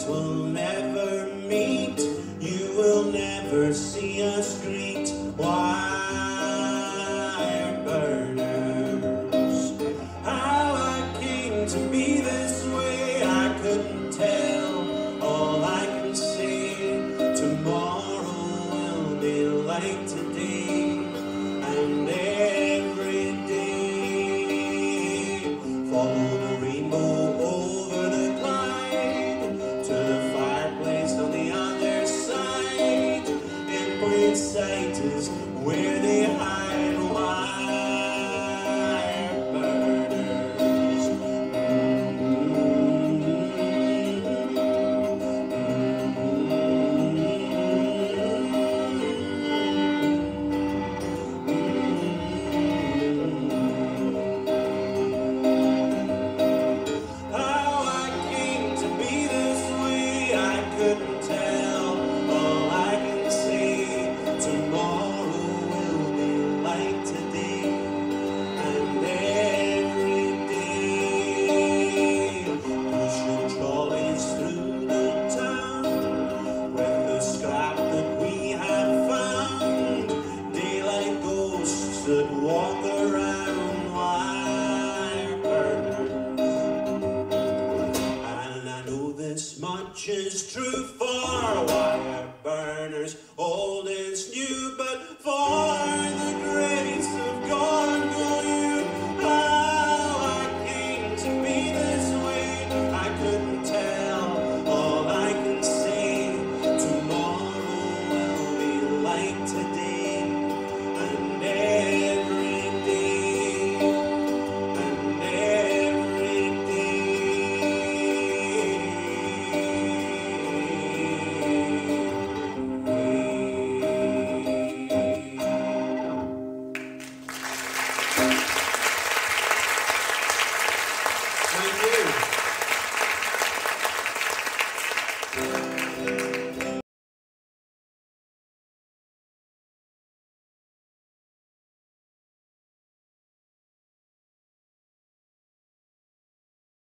will never meet. You will never see us greet. Wire burners. How I came to be this way, I couldn't tell. All I can say, tomorrow will be like today, and every day. Follow the rainbow over the Clyde to the fireplace on the other side. In plain sight is where they hide. Wire burners. How I came to be this way, I couldn't tell. All I can say, tomorrow will be like today, and every day. Pushing trolleys through the town with the scrap that we have found. Daylight ghosts that walk around. Wire burners. And I know this much is true for wire burners, old is new, but for